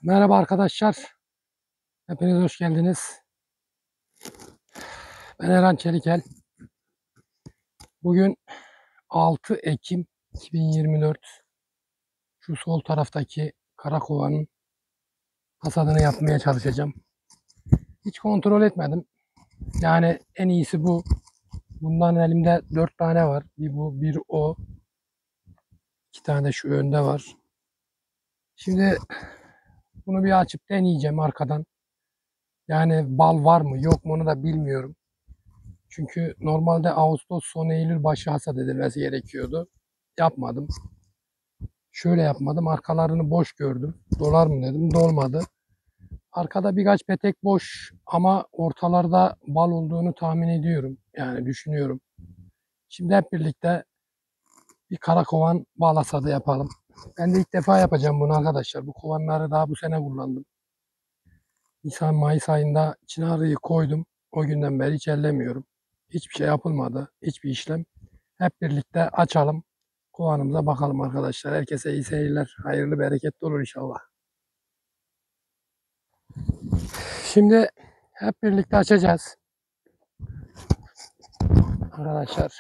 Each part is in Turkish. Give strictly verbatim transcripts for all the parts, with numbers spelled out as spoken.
Merhaba arkadaşlar. Hepiniz hoş geldiniz. Ben Eren Çelikel. Bugün altı Ekim iki bin yirmi dört. Şu sol taraftaki karakovanın hasadını yapmaya çalışacağım. Hiç kontrol etmedim. Yani en iyisi bu. Bundan elimde dört tane var. Bir bu, bir o. İki tane de şu önde var. Şimdi bunu bir açıp deneyeceğim arkadan. Yani bal var mı yok mu onu da bilmiyorum. Çünkü normalde Ağustos sonu Eylül başı hasat edilmesi gerekiyordu. Yapmadım. Şöyle yapmadım. Arkalarını boş gördüm. Dolar mı dedim. Dolmadı. Arkada birkaç petek boş ama ortalarda bal olduğunu tahmin ediyorum. Yani düşünüyorum. Şimdi hep birlikte bir kara kovan bal hasadı yapalım. Ben de ilk defa yapacağım bunu arkadaşlar. Bu kovanları daha bu sene kullandım. Nisan Mayıs ayında çınarıyı koydum. O günden beri hiç ellemiyorum. Hiçbir şey yapılmadı. Hiçbir işlem. Hep birlikte açalım. Kovanımıza bakalım arkadaşlar. Herkese iyi seyirler. Hayırlı bereketli olur inşallah. Şimdi hep birlikte açacağız. Arkadaşlar.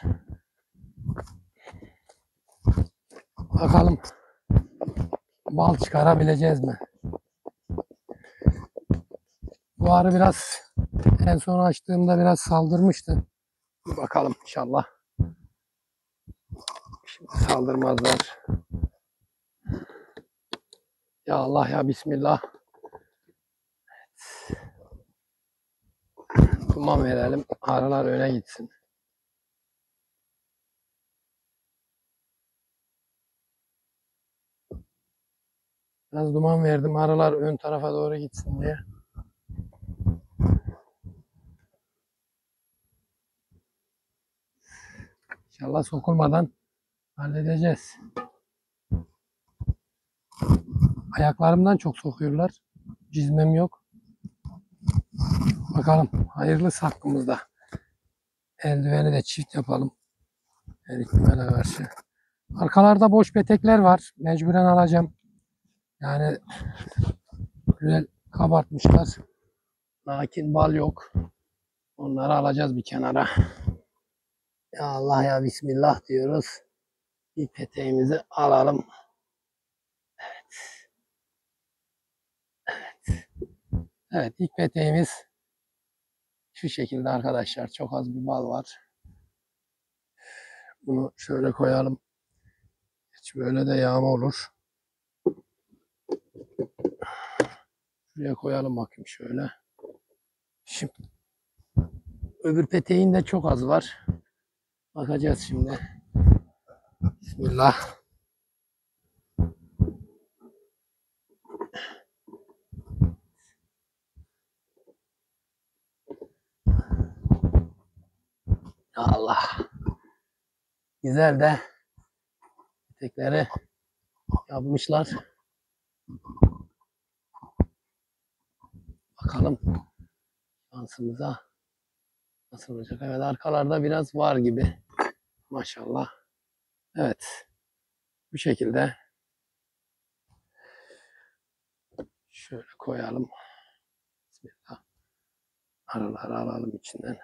Bakalım bal çıkarabileceğiz mi? Bu arı biraz en son açtığımda biraz saldırmıştı. Bir bakalım inşallah. Şimdi saldırmazlar. Ya Allah ya Bismillah. Duman verelim. Arılar öne gitsin. Biraz duman verdim. Arılar ön tarafa doğru gitsin diye. İnşallah sokulmadan halledeceğiz. Ayaklarımdan çok sokuyorlar. Cizmem yok. Bakalım hayırlısı hakkımızda. Eldiveni de çift yapalım. Her ihtimale karşı. Arkalarda boş petekler var. Mecburen alacağım. Yani güzel kabartmışlar. Lakin bal yok. Onları alacağız bir kenara. Ya Allah ya Bismillah diyoruz. Bir peteğimizi alalım. Evet. Evet. Evet, ilk peteğimiz şu şekilde arkadaşlar. Çok az bir bal var. Bunu şöyle koyalım. Hiç böyle de yağma olur. Şuraya koyalım bakayım şöyle. Şimdi öbür peteğin de çok az var. Bakacağız şimdi. Bismillah. Allah. Güzel de petekleri yapmışlar. Bakalım şansımıza nasıl olacak. Evet, arkalarda biraz var gibi. Maşallah. Evet. Bu şekilde şöyle koyalım. Bismillah. Araları alalım içinden.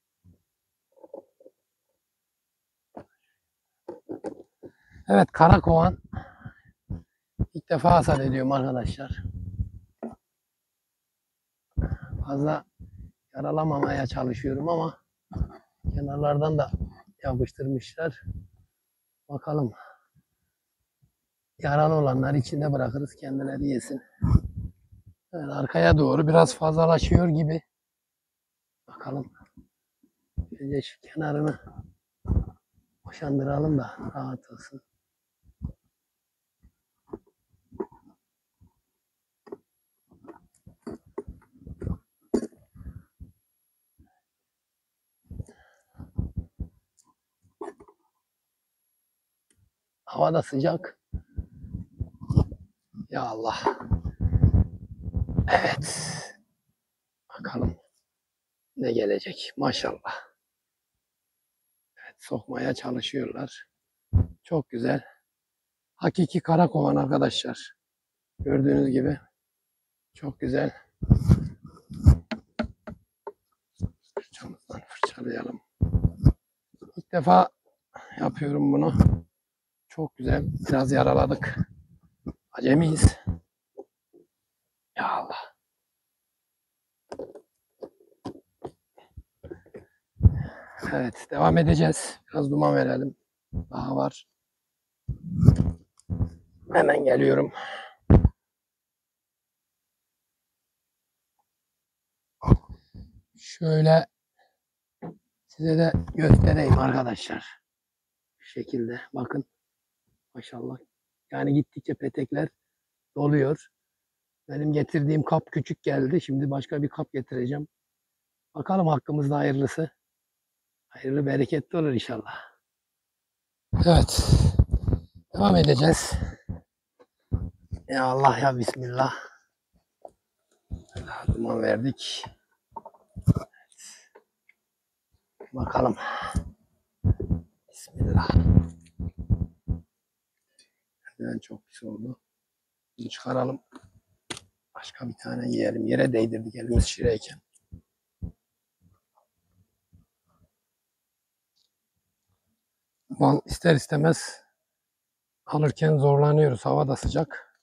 Evet, karakovan. İlk defa hasat ediyorum arkadaşlar. Fazla yaralamamaya çalışıyorum ama kenarlardan da yapıştırmışlar. Bakalım. Yaralı olanlar içinde bırakırız, kendileri yesin. Evet, arkaya doğru biraz fazlalaşıyor gibi. Bakalım. Önce şu kenarını boşandıralım da rahat olsun. Hava da sıcak. Ya Allah. Evet. Bakalım ne gelecek. Maşallah. Evet, sokmaya çalışıyorlar. Çok güzel. Hakiki karakovan arkadaşlar. Gördüğünüz gibi. Çok güzel. Fırçamızdan fırçalayalım. İlk defa yapıyorum bunu. Çok güzel. Biraz yaraladık. Acemiyiz. Ya Allah. Evet, devam edeceğiz. Biraz duman verelim. Daha var. Hemen geliyorum. Şöyle size de göstereyim arkadaşlar. Şu şekilde bakın. Maşallah. Yani gittikçe petekler doluyor. Benim getirdiğim kap küçük geldi. Şimdi başka bir kap getireceğim. Bakalım hakkımızda hayırlısı. Hayırlı bereketli olur inşallah. Evet. Devam edeceğiz. Ya Allah ya Bismillah. Duman verdik. Bakalım. Bismillah. Yani çok pis oldu. Bunu çıkaralım. Başka bir tane yiyelim. Yere değdirdik elimiz şireyken. Duman ister istemez alırken zorlanıyoruz. Hava da sıcak.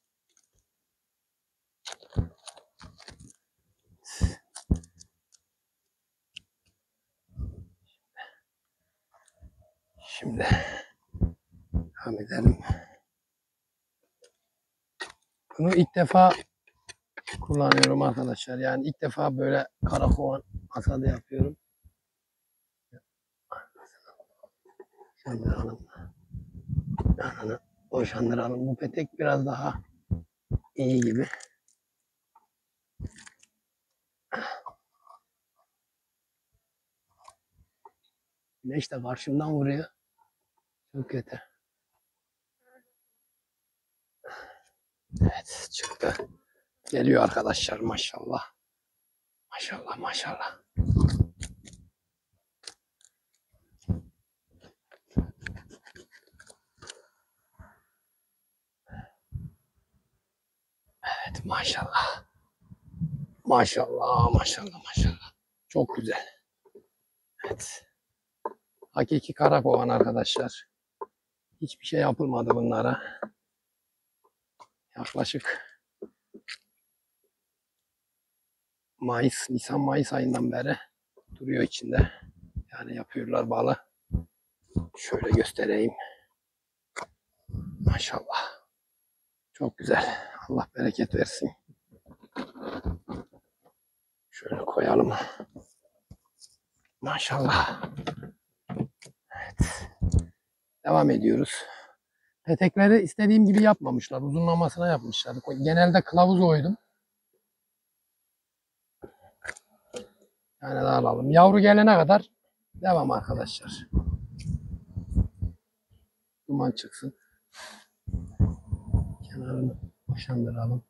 Şimdi devam edelim. Bunu ilk defa kullanıyorum arkadaşlar. Yani ilk defa böyle karakovan hasadı yapıyorum. Boşandıralım. Yanını boşandıralım. Bu petek biraz daha iyi gibi. Güneş de karşımdan vuruyor. Çok kötü. Evet çıktı. Geliyor arkadaşlar maşallah. Maşallah maşallah. Evet maşallah. Maşallah maşallah maşallah. Çok güzel. Evet. Hakiki karakovan arkadaşlar. Hiçbir şey yapılmadı bunlara. Yaklaşık Mayıs, Nisan Mayıs ayından beri duruyor içinde. Yani yapıyorlar balı. Şöyle göstereyim. Maşallah. Çok güzel. Allah bereket versin. Şöyle koyalım. Maşallah. Evet. Devam ediyoruz. Petekleri istediğim gibi yapmamışlar. Uzunlamasına yapmışlar. Genelde kılavuz oydum. Yani daha alalım. Yavru gelene kadar devam arkadaşlar. Duman çıksın. Kenarını boşandıralım.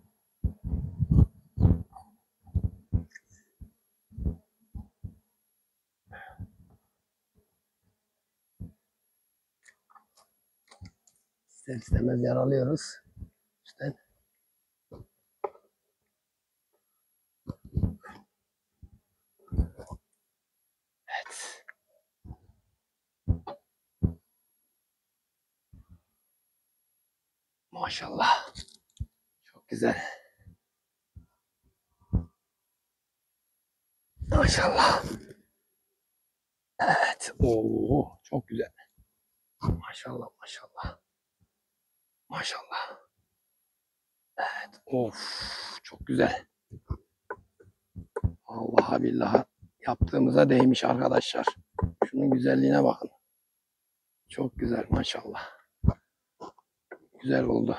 İster istemez yaralıyoruz. İşte evet. Maşallah. Çok güzel. Maşallah. Evet. Oo, çok güzel. Maşallah maşallah. Maşallah. Evet. Of, çok güzel. Allah'a billahi yaptığımıza değmiş arkadaşlar. Şunun güzelliğine bakın. Çok güzel maşallah. Güzel oldu.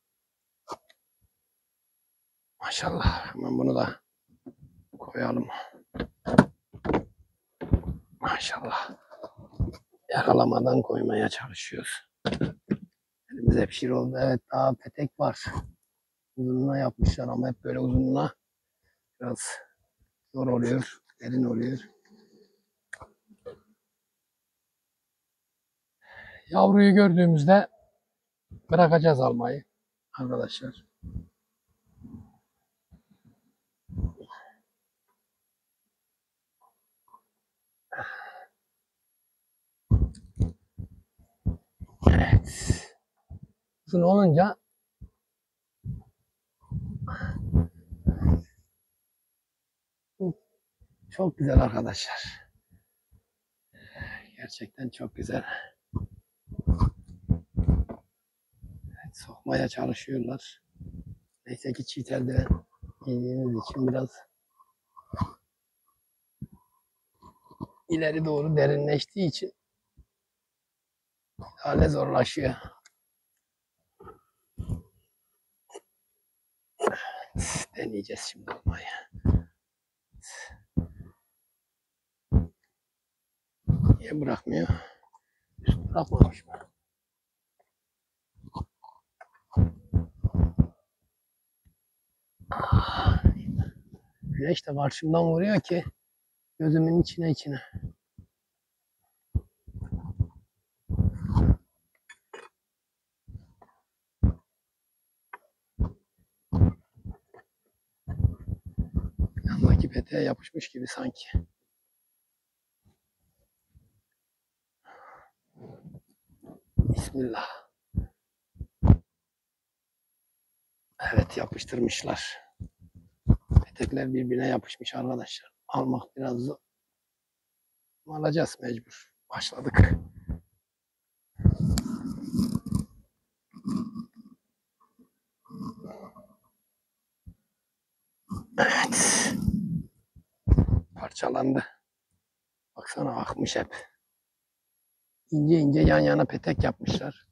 Maşallah. Hemen bunu da koyalım. Maşallah. Yakalamadan koymaya çalışıyoruz. Elimize bir şey oldu. Evet daha petek var. Uzunluğuna yapmışlar ama hep böyle uzunluğuna biraz zor oluyor. Derin oluyor. Yavruyu gördüğümüzde bırakacağız almayı arkadaşlar. Evet. Uzun olunca çok güzel arkadaşlar. Gerçekten çok güzel. Evet, sokmaya çalışıyorlar. Neyse ki çiğ eldiven giydiğimiz için biraz ileri doğru derinleştiği için hale zorlaşıyor. Deneyeceğiz şimdi olmayı. Niye bırakmıyor? Üst bırakmamış mı? Ah, güneş de karşımdan vuruyor ki gözümün içine içine. Yandaki peteğe yapışmış gibi sanki. Bismillah. Evet, yapıştırmışlar. Petekler birbirine yapışmış arkadaşlar. Almak biraz zor. Alacağız mecbur. Başladık. Evet. Parçalandı. Baksana akmış hep. İnce ince yan yana petek yapmışlar.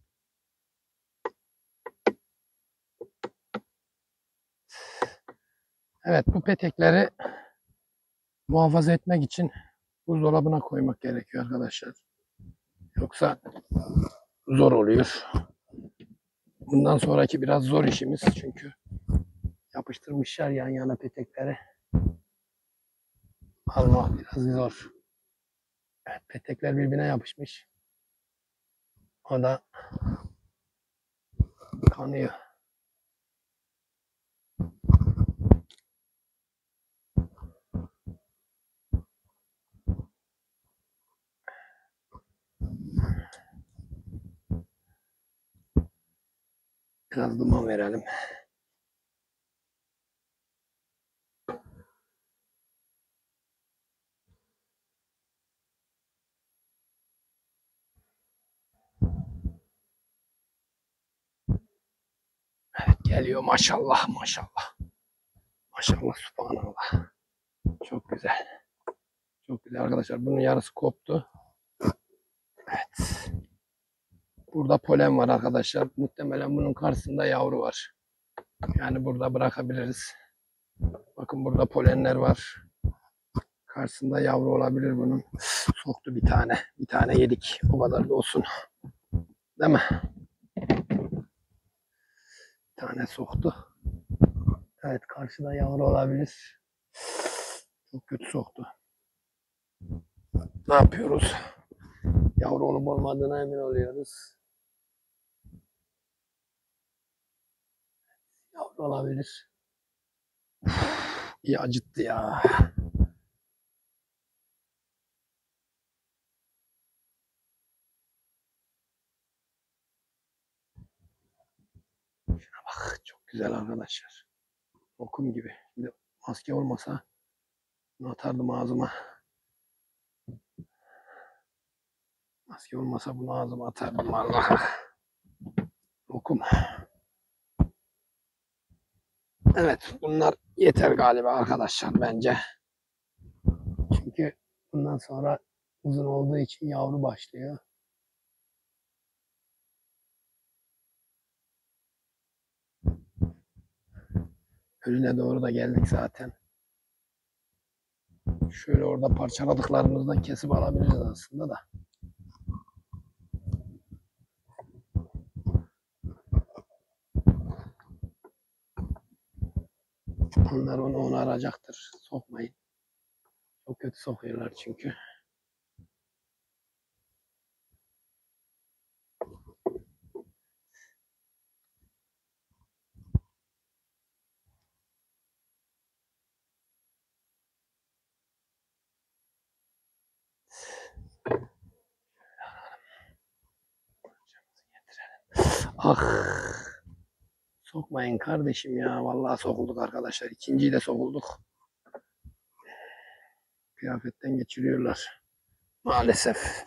Evet, bu petekleri muhafaza etmek için buzdolabına koymak gerekiyor arkadaşlar. Yoksa zor oluyor. Bundan sonraki biraz zor işimiz çünkü yapıştırmışlar yan yana petekleri. Almak biraz zor. Evet, petekler birbirine yapışmış. O da kanıyor. Biraz duman verelim. Evet, geliyor maşallah maşallah. Maşallah subhanallah. Çok güzel. Çok güzel arkadaşlar. Bunun yarısı koptu. Evet. Burada polen var arkadaşlar. Muhtemelen bunun karşısında yavru var. Yani burada bırakabiliriz. Bakın burada polenler var. Karşısında yavru olabilir bunun. Soktu bir tane. Bir tane yedik. O kadar da olsun. Değil mi? Bir tane soktu. Evet, karşıda yavru olabilir. Çok kötü soktu. Ne yapıyoruz? Yavru olup olmadığına emin oluyoruz. Yavru olabilir. İyi acıttı ya. Şuna bak, çok güzel arkadaşlar. Lokum gibi. Şimdi maske olmasa bunu atardım ağzıma. Maske olmasa bunu ağzıma atardım vallahi. Lokum. Evet, bunlar yeter galiba arkadaşlar bence. Çünkü bundan sonra uzun olduğu için yavru başlıyor. Önüne doğru da geldik zaten. Şöyle orada parçaladıklarımızdan kesip alabiliriz aslında da. Onlar onu onaracaktır. Sokmayın. Çok kötü sokuyorlar çünkü. Ah. Sokmayın kardeşim ya. Vallahi sokulduk arkadaşlar. İkinciyi de sokulduk. Kıyafetten geçiriyorlar. Maalesef.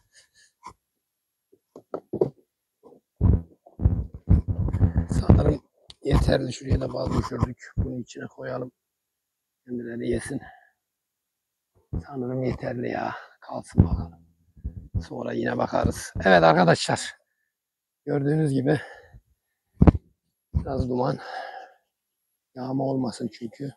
Sanırım yeterli. Şuraya da bal düşürdük. Bunu içine koyalım. Kendileri yesin. Sanırım yeterli ya. Kalsın bakalım. Sonra yine bakarız. Evet arkadaşlar. Gördüğünüz gibi biraz duman. Yağma olmasın çünkü.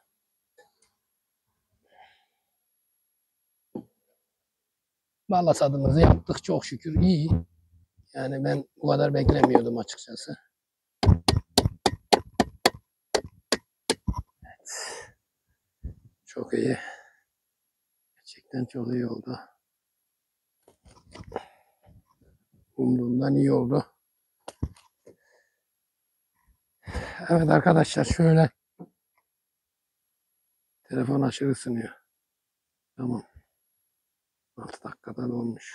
Bal hasadımızı yaptık çok şükür. İyi. Yani ben bu kadar beklemiyordum açıkçası. Evet. Çok iyi. Gerçekten çok iyi oldu. Umduğumdan iyi oldu. Evet arkadaşlar şöyle. Telefon aşırı ısınıyor. Tamam. altı dakikada dolmuş.